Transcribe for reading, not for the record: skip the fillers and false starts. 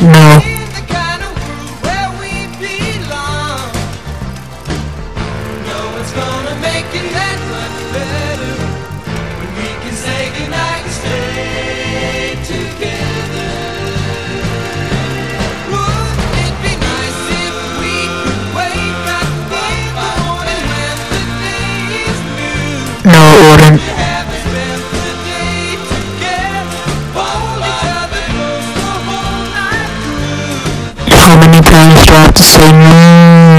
No. No, it wouldn't. How many times do I have to say no?